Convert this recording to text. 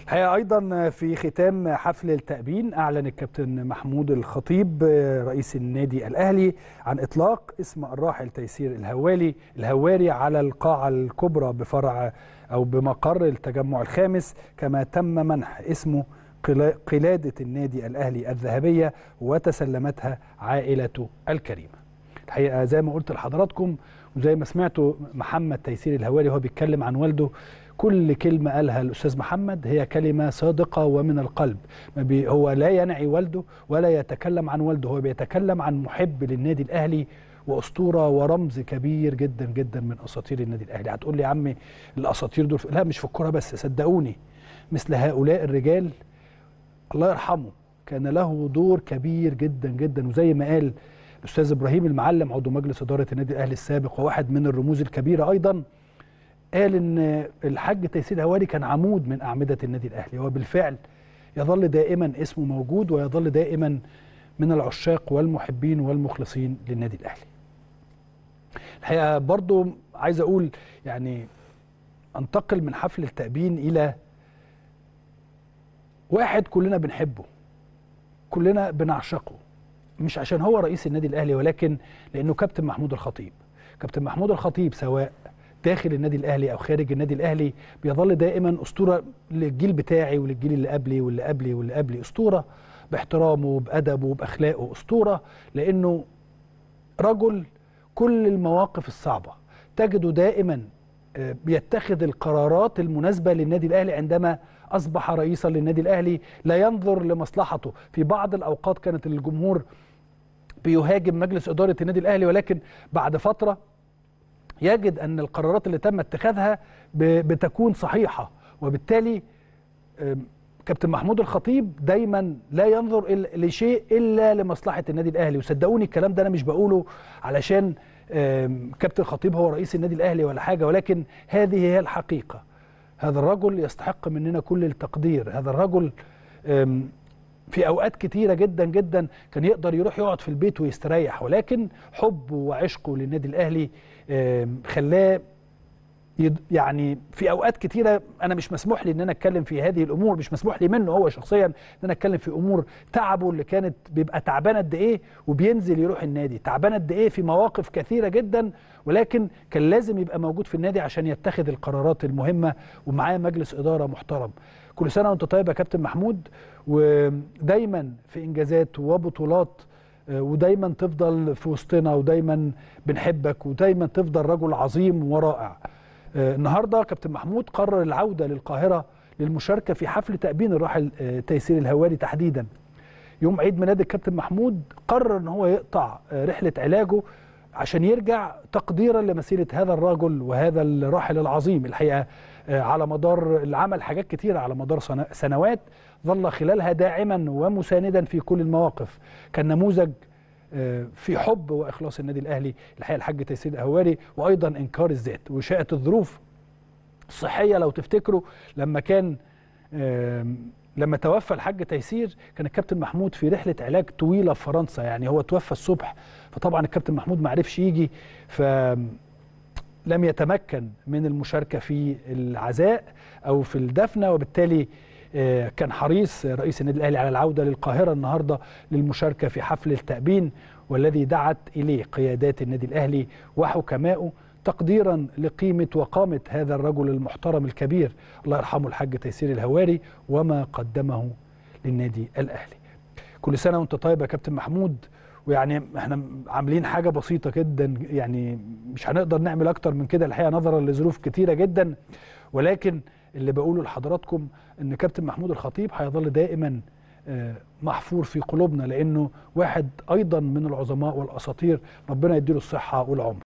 الحقيقة أيضا في ختام حفل التأبين أعلن الكابتن محمود الخطيب رئيس النادي الأهلي عن إطلاق اسم الراحل تيسير الهواري على القاعة الكبرى بفرع أو بمقر التجمع الخامس، كما تم منح اسمه قلادة النادي الأهلي الذهبية وتسلمتها عائلته الكريمة. الحقيقة زي ما قلت لحضراتكم وزي ما سمعتوا محمد تيسير الهواري وهو بيتكلم عن والده، كل كلمة قالها الأستاذ محمد هي كلمة صادقة ومن القلب. هو لا ينعي والده ولا يتكلم عن والده، هو بيتكلم عن محب للنادي الأهلي وأسطورة ورمز كبير جدا جدا من أساطير النادي الأهلي. هتقول لي يا عمي الأساطير دول لا، مش في الكورة بس، صدقوني مثل هؤلاء الرجال الله يرحمه كان له دور كبير جدا جدا. وزي ما قال الأستاذ إبراهيم المعلم عضو مجلس إدارة النادي الأهلي السابق وواحد من الرموز الكبيرة أيضا، قال إن الحاج تيسير الهواري كان عمود من أعمدة النادي الأهلي، وبالفعل يظل دائما اسمه موجود ويظل دائما من العشاق والمحبين والمخلصين للنادي الأهلي. الحقيقة برضو عايز أقول يعني أنتقل من حفل التأبين إلى واحد كلنا بنحبه، كلنا بنعشقه، مش عشان هو رئيس النادي الأهلي ولكن لأنه كابتن محمود الخطيب. كابتن محمود الخطيب سواء داخل النادي الأهلي أو خارج النادي الأهلي بيظل دائما أسطورة للجيل بتاعي وللجيل اللي قبلي واللي قبلي واللي قبلي، أسطورة باحترامه بأدبه بأخلاقه، أسطورة لأنه رجل كل المواقف الصعبة تجده دائما بيتخذ القرارات المناسبة للنادي الأهلي. عندما أصبح رئيسا للنادي الأهلي لا ينظر لمصلحته. في بعض الأوقات كانت الجمهور بيهاجم مجلس إدارة النادي الأهلي، ولكن بعد فترة يجد أن القرارات اللي تم اتخاذها بتكون صحيحة، وبالتالي كابتن محمود الخطيب دايما لا ينظر لشيء إلا لمصلحة النادي الأهلي. وصدقوني الكلام ده أنا مش بقوله علشان كابتن الخطيب هو رئيس النادي الأهلي ولا حاجة، ولكن هذه هي الحقيقة. هذا الرجل يستحق مننا كل التقدير. هذا الرجل في أوقات كتيرة جدا جدا كان يقدر يروح يقعد في البيت ويستريح، ولكن حبه وعشقه للنادي الأهلي خلاه يعني في أوقات كتيرة أنا مش مسموح لي إن أنا أتكلم في هذه الأمور، مش مسموح لي منه هو شخصيا إن أنا أتكلم في أمور تعبه اللي كانت بيبقى تعبان قد إيه وبينزل يروح النادي، تعبان قد إيه في مواقف كثيرة جدا، ولكن كان لازم يبقى موجود في النادي عشان يتخذ القرارات المهمة ومعاه مجلس إدارة محترم. كل سنة وأنت طيب يا كابتن محمود، ودايما في إنجازات وبطولات، ودايما تفضل في وسطنا، ودايما بنحبك، ودايما تفضل رجل عظيم ورائع. النهارده كابتن محمود قرر العودة للقاهرة للمشاركة في حفل تأبين الراحل تيسير الهواري تحديدا. يوم عيد ميلاد الكابتن محمود قرر ان هو يقطع رحلة علاجه عشان يرجع تقديرا لمسيرة هذا الرجل وهذا الراحل العظيم. الحقيقة على مدار العمل حاجات كتيرة على مدار سنوات ظل خلالها داعما ومساندا في كل المواقف، كان نموذج في حب وإخلاص النادي الأهلي. الحقيقة الحاج تيسير الهواري، وأيضا إنكار الذات. وشاءت الظروف الصحية لو تفتكروا لما توفى الحاج تيسير كان الكابتن محمود في رحلة علاج طويلة في فرنسا، يعني هو توفى الصبح، فطبعا الكابتن محمود ما عرفش يجي، فلم يتمكن من المشاركة في العزاء أو في الدفنة، وبالتالي كان حريص رئيس النادي الأهلي على العودة للقاهرة النهاردة للمشاركة في حفل التأبين، والذي دعت إليه قيادات النادي الأهلي وحكمائه تقديرا لقيمة وقامة هذا الرجل المحترم الكبير الله يرحمه الحاج تيسير الهواري وما قدمه للنادي الأهلي. كل سنة وانت طيب يا كابتن محمود. ويعني احنا عاملين حاجة بسيطة جدا، يعني مش هنقدر نعمل أكتر من كده الحقيقة نظرا لظروف كتيرة جدا، ولكن اللي بقوله لحضراتكم ان كابتن محمود الخطيب هيظل دائما محفور في قلوبنا، لانه واحد ايضا من العظماء والاساطير، ربنا يديله الصحه والعمر.